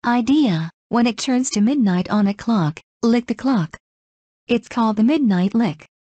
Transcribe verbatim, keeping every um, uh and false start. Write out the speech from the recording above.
Idea: when it turns to midnight on a clock, lick the clock. It's called the midnight lick.